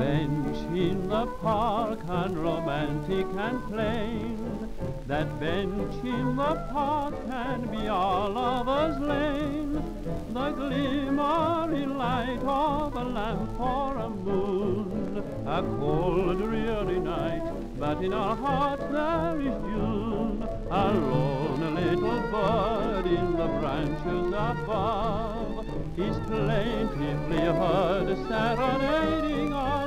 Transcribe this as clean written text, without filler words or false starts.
bench in the park, unromantic and plain, that bench in the park can be our lover's lane, the glimmering light of a lamp or a moon, a cold dreary night, but in our hearts there is June, a lone little bird in the branches above is plaintively heard serenading us.